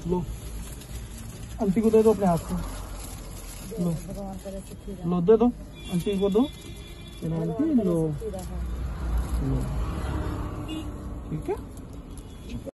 लो aunty को दे दो अपने हाथ से। लो दे दो आंटी को, दो आंटी लो, ठीक है।